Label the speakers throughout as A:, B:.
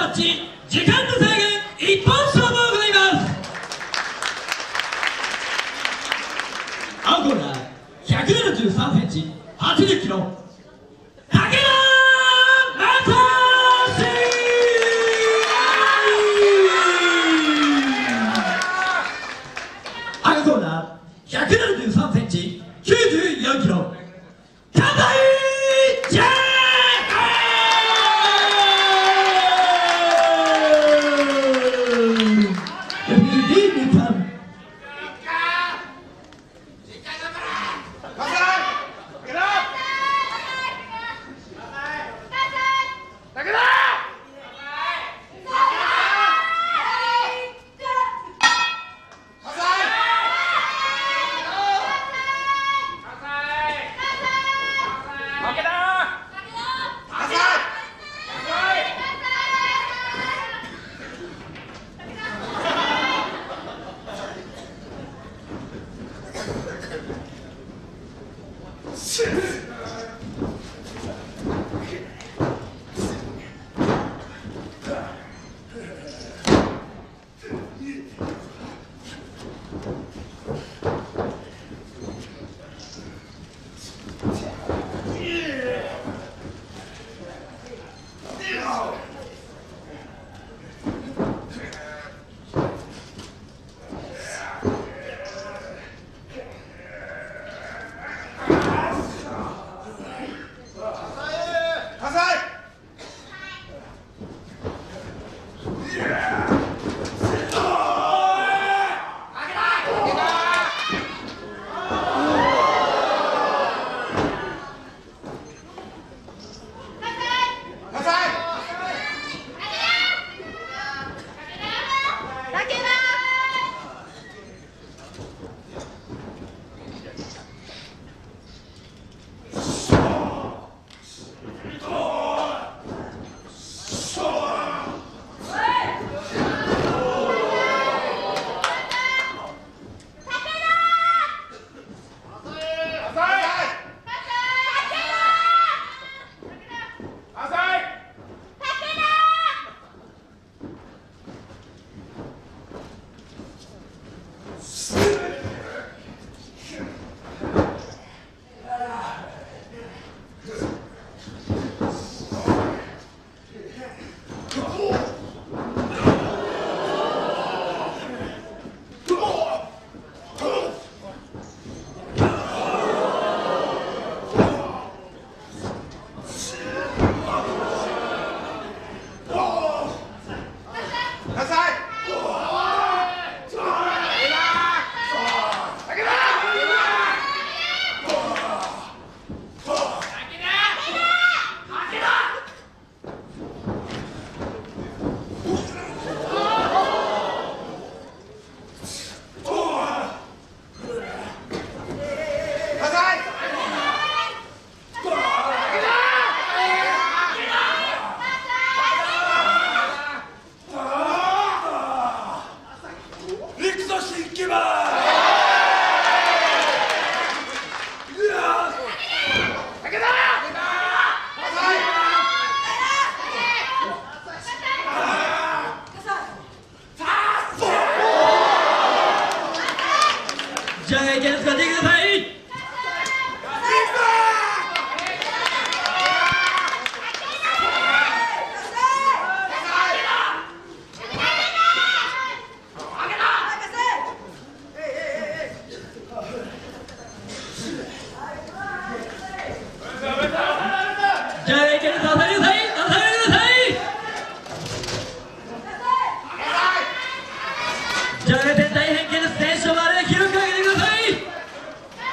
A: マッチ、時間の制限一本勝負をございます。青コーナー173センチ80キロ、武田正史。赤コーナー173センチ94キロ、片井ジェイ。じゃあ、いける使ってください。じゃあ、いける使ってください。じゃあ、大変形ですね。ショバレー記録上げてください。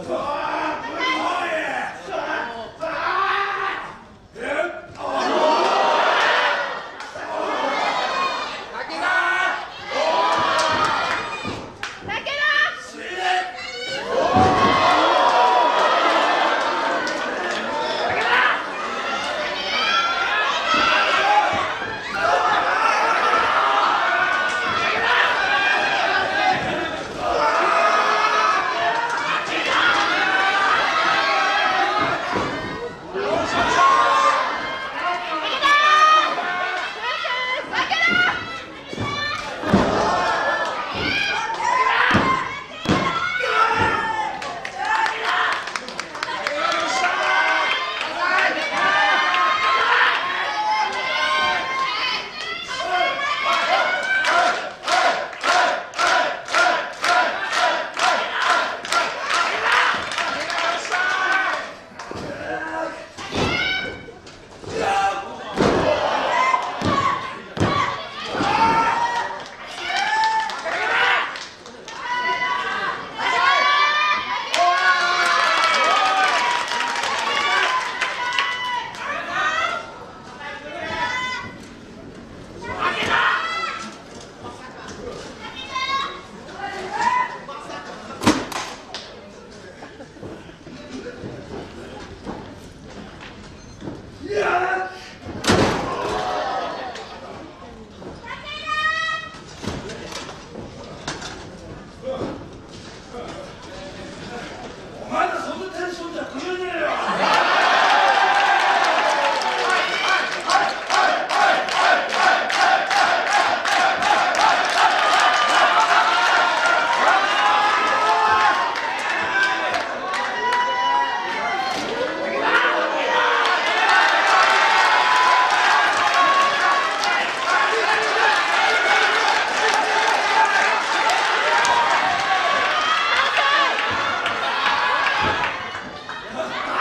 A: あ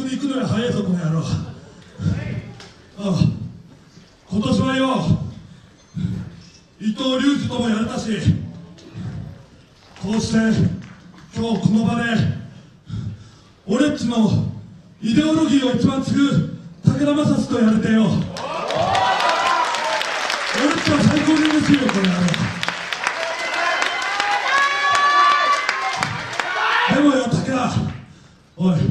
B: に行くのは早いぞこの野郎。今年はよ伊藤隆二ともやれたし、こうして今日この場で俺っちのイデオロギーを一番継ぐ武田正史とやれてよ、俺っちは最高に嬉しいよこの野郎。でもよ武田、おい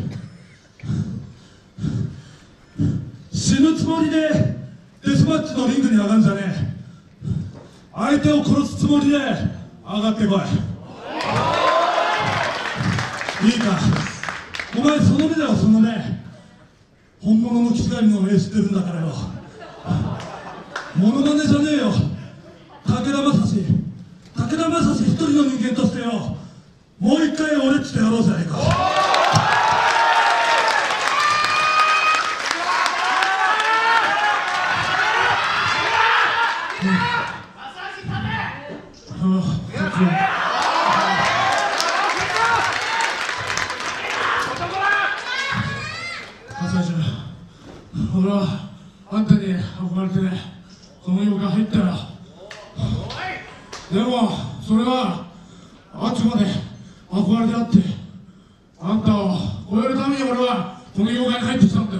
B: 死ぬつもりでデスマッチのリングに上がるんじゃねえ。相手を殺すつもりで上がってこい。いいか、お前その目だよ、その目。本物の岸谷の目知ってるんだからよ。モノマネじゃねえよ。武田正史一人の人間としてよ、もう一回俺っちとやろうじゃねえか。俺はあんたに憧れてこの世が入ったよ。でもそれはあくまで憧れであって、あんたを超えるために俺はこの業界に入ってきたんだよ。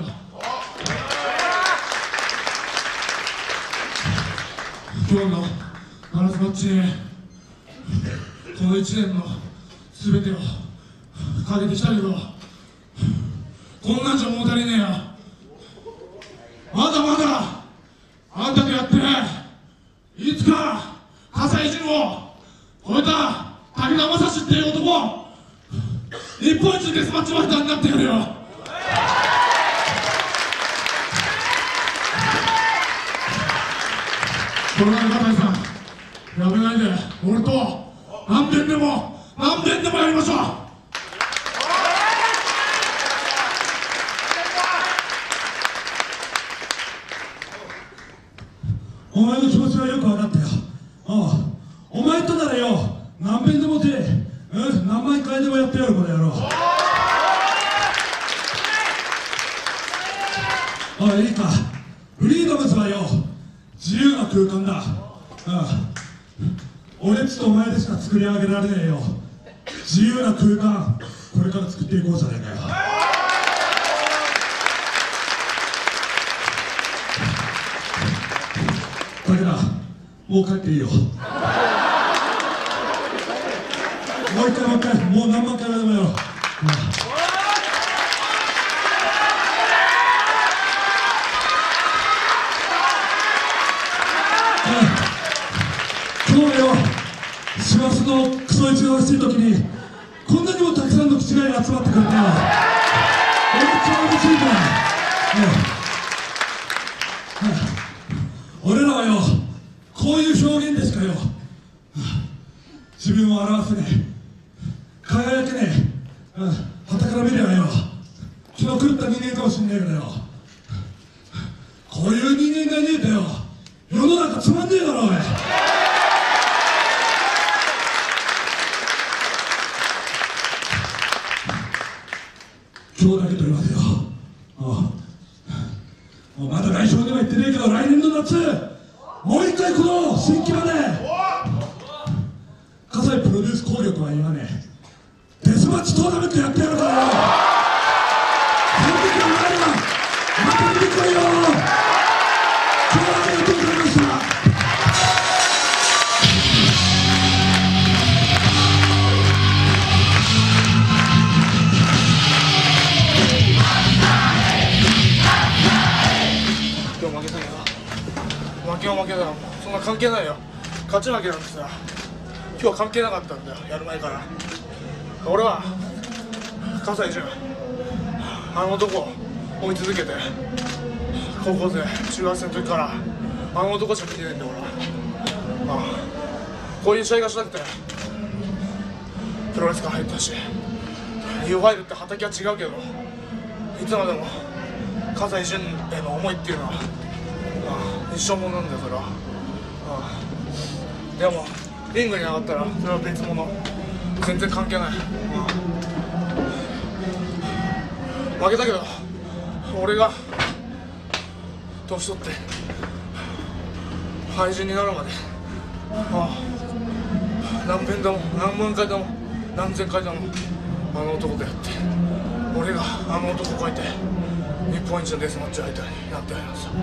B: 今日のガラスマッチにこの1年の全てをかけてきたけど、こんなんじゃ物足りねえよ。まだまだあんたとやっていつか葛西潤を超えた武田正史っていう男、日本一デスマッチマスターになってやるよ。これから葛西さんやめないで俺と何遍でもやりましょう。お前の気持ちはよく分かったよ。お前とならよ、何遍でも何万回でもやってやるこの野郎。いいか、フリーダムズはよ自由な空間だ。俺っちとお前でしか作り上げられねえよ自由な空間、これから作っていこうじゃねえかよ。武田、もう帰っていいよ。もう一回、もう何万回でもやろう。今日よ、師走のクソ一が欲しい時にこんなにもたくさんの口が集まってくれてよ、俺っちゃ嬉しいんだ。俺らはよ、こういう表現でしかよ自分を表せねえ、輝けねえ。傍から見ればよ気の狂った人間かもしんねえけどよ、こういう人間がいねえとよ世の中つまんねえだろおい。今日だけと言わせよ。まだ来週では言ってねえけど、来年の夏もう一回この新規まで葛西プロデュース効力は言わねえ、デスマッチトーナメントやってやるからよ。その時はお前らまた見てこいよ。今日はありがとうございました。
C: 今日負けたけど、負けは負けだよ。そんな関係ないよ。勝ち負けなんてさ、今日は関係なかったんだよ、やる前から。俺は葛西潤、あの男を追い続けて、高校生中学生の時からあの男しか見てないんだよ俺は。こういう試合がしたくてプロレスから入ったし、Uファイルって畑は違うけど、いつまでも葛西潤への思いっていうのは一生ものなんだよそれは。でもリングに上がったらそれは別物、全然関係ない。負けたけど俺が年取って廃人になるまで何遍でも何万回でも何千回でもあの男とやって俺があの男を超えて日本一のデスマッチ相手になってやりました。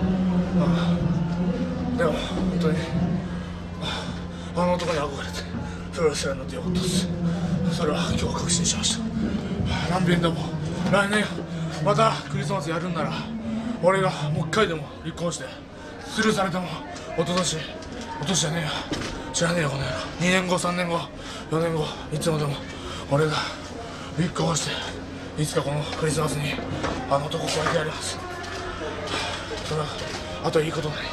C: でも本当にあの男に憧れてプロレスラーになってよかったです。それは今日確信しました。何遍でも来年またクリスマスやるんなら俺がもう一回でも立候補してスルーされてもおととしじゃねえよ、知らねえよこの野郎。2年後3年後4年後いつまでも俺が立候補していつかこのクリスマスにあの男を超えてやります。それはあといいことない。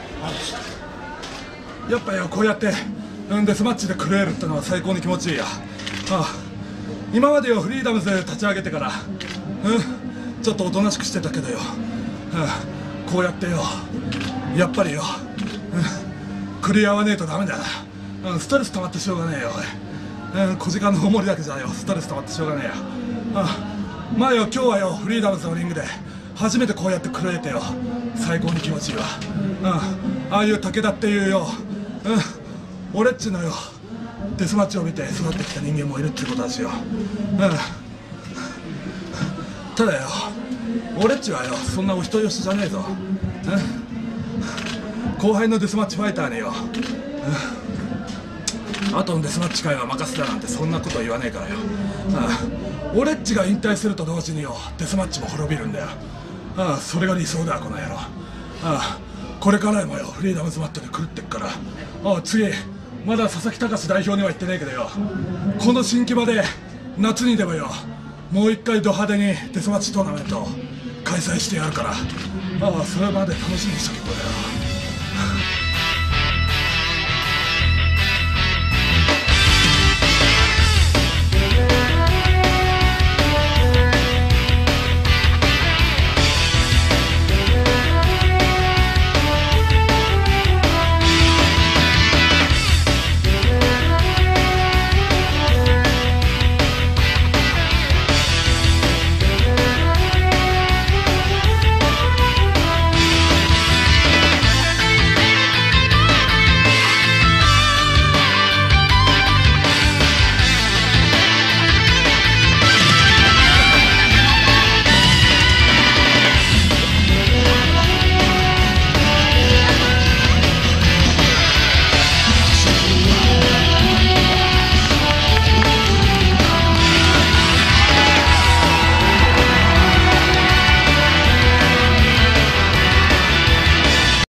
D: やっぱよ、こうやってデスマッチで狂えるってのは最高に気持ちいいや。今までよフリーダムズ立ち上げてからちょっとおとなしくしてたけどよ、こうやってよやっぱりよ狂い合わねえとダメだな。ストレス溜まってしょうがねえよおい。小時間の大盛りだけじゃよストレス溜まってしょうがねえや。まあよ、今日はよフリーダムズのリングで初めてこうやって狂えてよ最高に気持ちいいわ。ああいう武田っていうよ俺っちのよデスマッチを見て育ってきた人間もいるってことだしよ。ただよ俺っちはよそんなお人よしじゃねえぞ。後輩のデスマッチファイターによあとのデスマッチ界は任せたなんてそんなこと言わねえからよ。俺っちが引退すると同時によデスマッチも滅びるんだよ。それが理想だこの野郎。これからもよフリーダムズマットで狂ってっから。次まだ佐々木隆代表には行ってねえけどよこの新木場で夏にでもよもう一回ド派手にデスマッチトーナメントを開催してやるからそれまで楽しみにしとけこれよ。